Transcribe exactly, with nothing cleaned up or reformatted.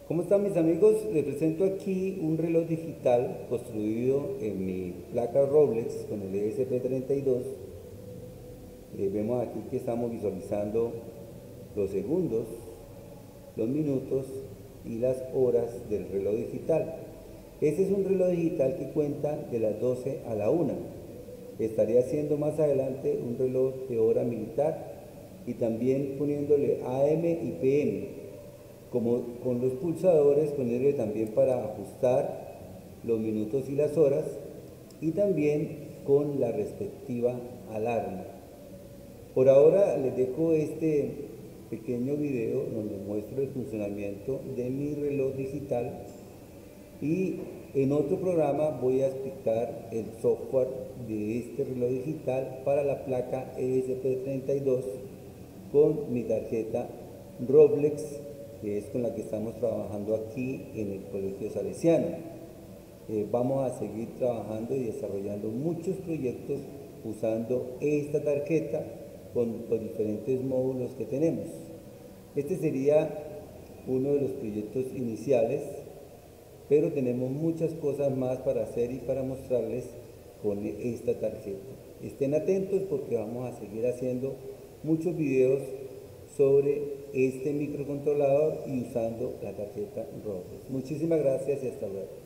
¿Cómo están mis amigos? Les presento aquí un reloj digital construido en mi placa Rolex con el E S P treinta y dos. Eh, vemos aquí que estamos visualizando los segundos, los minutos y las horas del reloj digital. Este es un reloj digital que cuenta de las doce a la una. Estaría haciendo más adelante un reloj de hora militar y también poniéndole A M y P M, como con los pulsadores, ponerle también para ajustar los minutos y las horas, y también con la respectiva alarma. Por ahora les dejo este pequeño video donde muestro el funcionamiento de mi reloj digital, y en otro programa voy a explicar el software de este reloj digital para la placa E S P treinta y dos con mi tarjeta Rolex, que es con la que estamos trabajando aquí en el Colegio Salesiano. Eh, vamos a seguir trabajando y desarrollando muchos proyectos usando esta tarjeta con los diferentes módulos que tenemos. Este sería uno de los proyectos iniciales, pero tenemos muchas cosas más para hacer y para mostrarles con esta tarjeta. Estén atentos porque vamos a seguir haciendo muchos videos sobre este microcontrolador y usando la tarjeta Rolex. Muchísimas gracias y hasta luego.